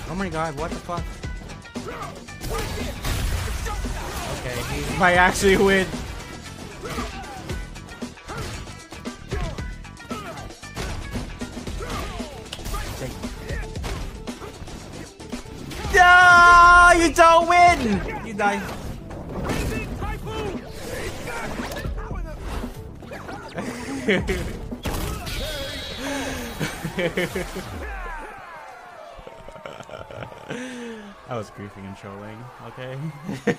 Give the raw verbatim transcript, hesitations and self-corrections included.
Oh my god, what the fuck? Okay, he might actually win. No, you don't win! You die. I was griefing and trolling, okay?